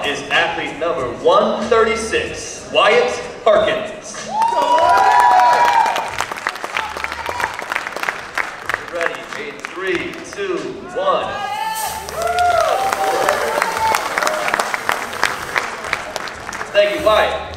up is athlete number 136, Wyatt Harkins. Ready, in 3, 2, 1. Thank you, Wyatt.